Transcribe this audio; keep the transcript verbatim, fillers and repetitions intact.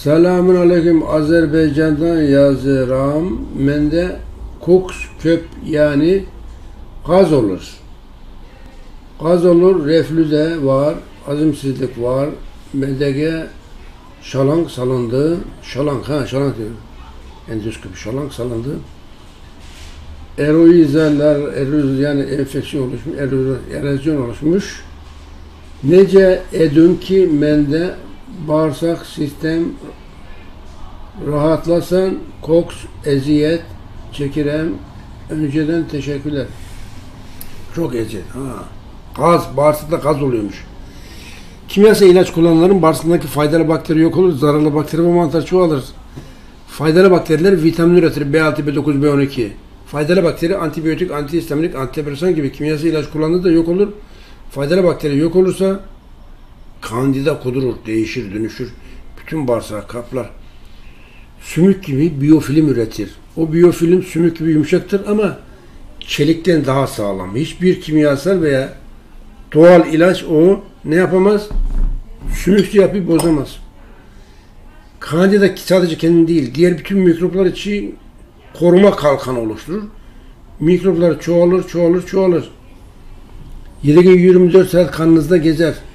Selamun aleyküm. Azerbaycan'dan yazıram. Mende koks köp yani gaz olur. Gaz olur, reflü de var, azimsizlik var. Mendege şalank salındı. Şalank ha şalank diyor. Endoskopi şalank salındı. Eroizeller, eroz yani enfeksiyon oluşmuş, eroz, erozyon oluşmuş. Nece edün ki mende bağırsak sistem rahatlasan koks, eziyet çekirem. Önceden teşekkürler. Çok eziyet. Ha. Gaz, bağırsakta gaz oluyormuş. Kimyasal ilaç kullananların bağırsaklarındaki faydalı bakteri yok olur, zararlı bakteri ve mantar çoğalır. Faydalı bakteriler vitamin üretir. B altı, B dokuz, B on iki. Faydalı bakteri antibiyotik, antihistaminik, antidepresan gibi kimyasal ilaç kullandığı da yok olur. Faydalı bakteri yok olursa kandida kudurur, değişir, dönüşür. Bütün bağırsağı kaplar. Sümük gibi biyofilm üretir. O biyofilm sümük gibi yumuşaktır ama çelikten daha sağlam. Hiçbir kimyasal veya doğal ilaç o ne yapamaz? Sümüklü yapıyı bozamaz. Kandida sadece kendini değil, diğer bütün mikroplar için koruma kalkanı oluşturur. Mikroplar çoğalır, çoğalır, çoğalır. yedi gün yirmi dört saat kanınızda gezer.